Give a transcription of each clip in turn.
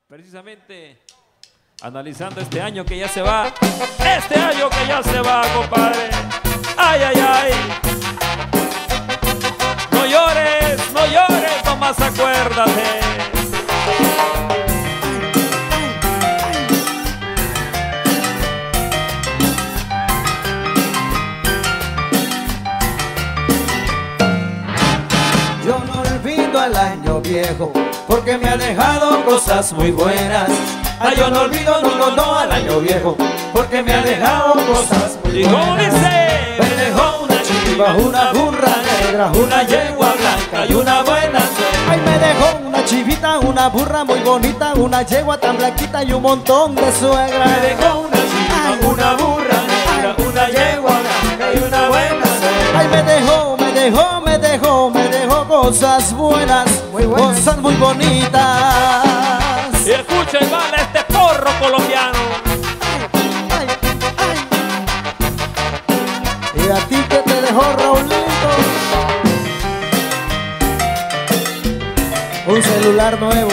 Precisamente analizando este año que ya se va. Este año que ya se va, compadre. Ay, ay, ay. No llores, no llores, nomás acuérdate. Yo no olvido al año viejo, porque me ha dejado cosas muy buenas. Ay, yo no olvido, no, al año viejo, porque me ha dejado cosas muy buenas. ¿Y cómo dice? Me dejó una chiva, una burra negra, una yegua blanca y una buena suegra. Ay, me dejó una chivita, una burra muy bonita, una yegua tan blanquita y un montón de suegra. Me dejó una chiva, una burra negra, una yegua blanca y una buena suegra. Ay, me dejó cosas buenas, cosas muy bonitas. Y escucha y vale este porro colombiano. Ay, ay. Y a ti que te dejó Raulito, un celular nuevo.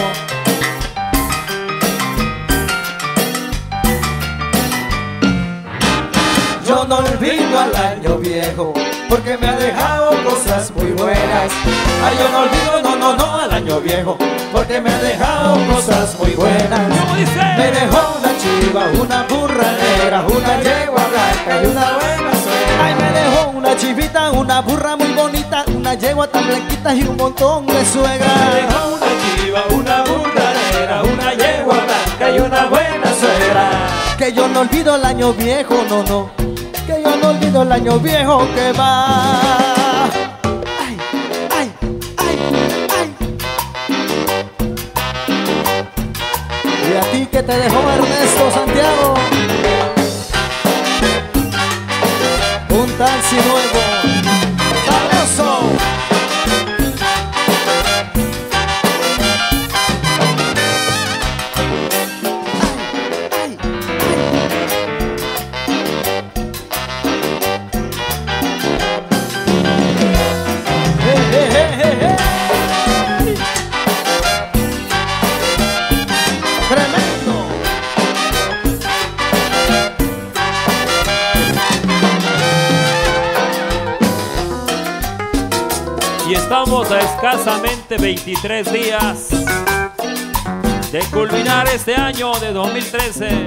Yo no olvido al año viejo, porque me ha dejado cosas muy buenas. Ay, yo no olvido, no, al año viejo, porque me ha dejado cosas muy buenas. ¿Cómo dice? Me dejó una chiva, una burra negra, una yegua blanca y una buena suegra. Ay, me dejó una chivita, una burra muy bonita, una yegua tan blanquita y un montón de suegra. Me dejó una chiva, una burra negra, una yegua blanca y una buena suegra. Que yo no olvido el año viejo, no, que yo no olvido el año viejo que va. Ay, ay, ay, ay. Y a ti que te dejó Ernesto Santiago, un taxi nuevo, sabroso. Y estamos a escasamente 23 días de culminar este año de 2013.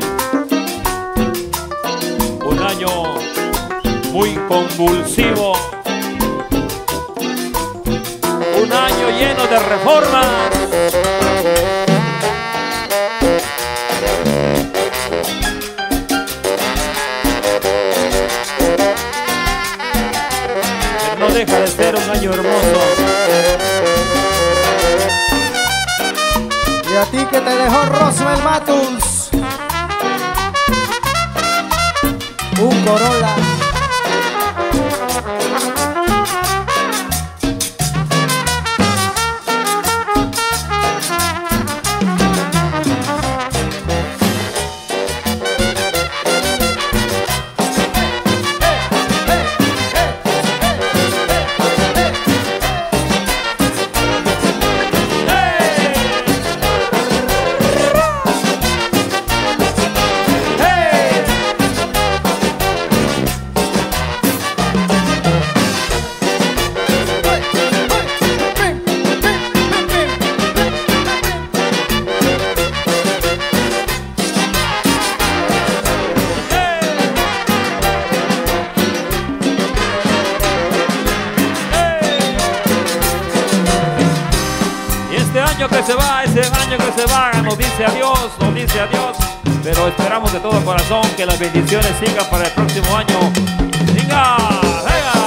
Un año muy convulsivo. Un año lleno de reformas. No deja de ser un año hermoso. Y a ti que te dejó Roswell Matus, un Corolla. Ese año que se va, nos dice adiós, pero esperamos de todo corazón que las bendiciones sigan para el próximo año. ¡Venga! ¡Venga!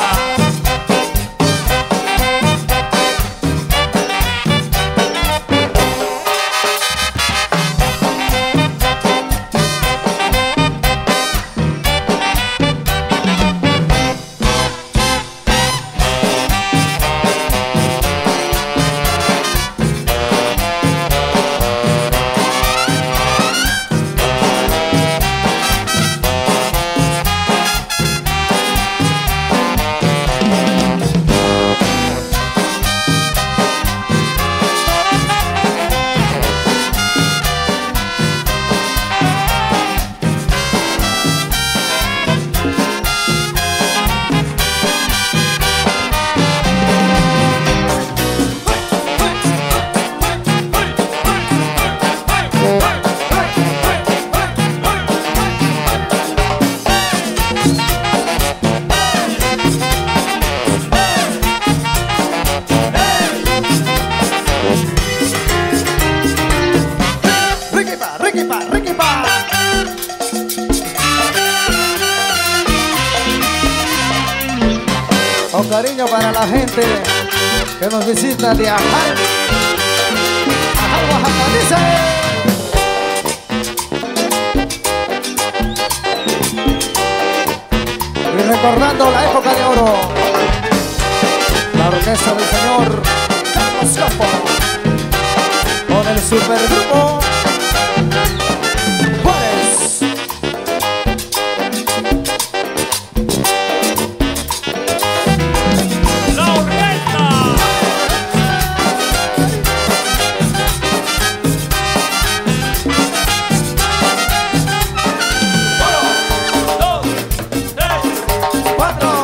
cariño para la gente que nos visita de Ajal. Ajal, Oaxaca, dice. Y recordando la época de oro, la orquesta del señor Carlos Campo con el supergrupo Juárez. La orquesta. Uno, dos, tres, cuatro.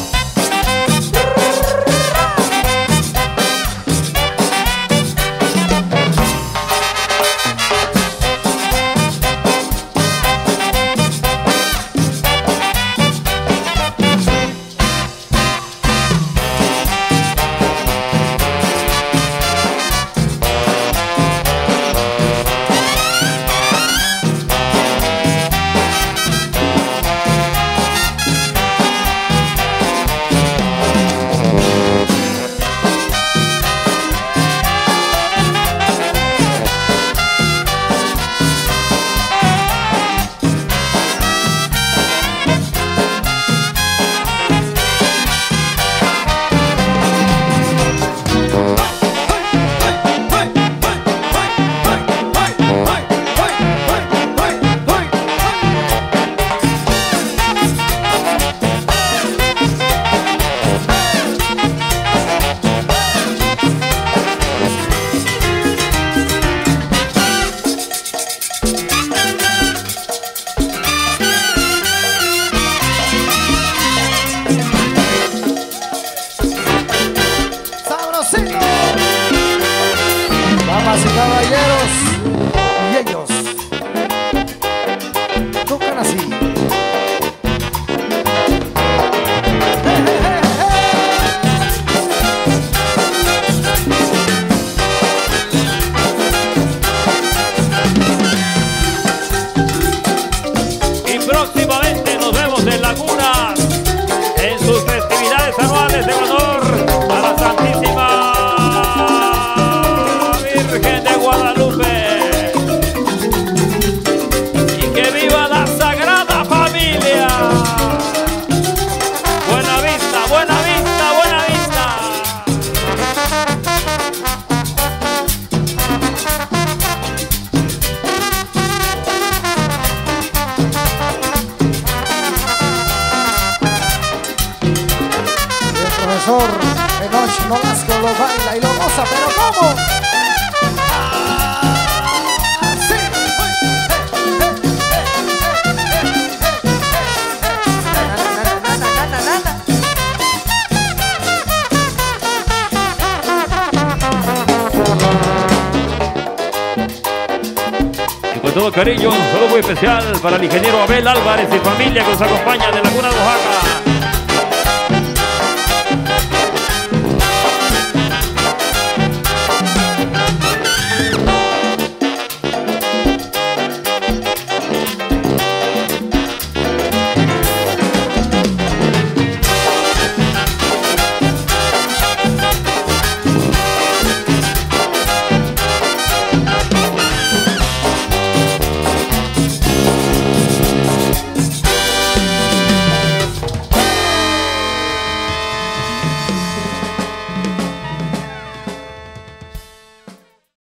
Damas y caballeros, y ellos tocan así. y próximamente nos vemos en Lagunas en sus festividades anuales de honor a la Santísima Virgen de Guadalupe. Y que viva la Sagrada Familia. Buena vista, buena vista, buena vista. Y el profesor Enoch Nolasco lo baila y lo goza, pero ¿cómo? Así. Y con todo cariño, un saludo muy especial para el ingeniero Abel Álvarez y familia que nos acompaña de Laguna de Oaxaca.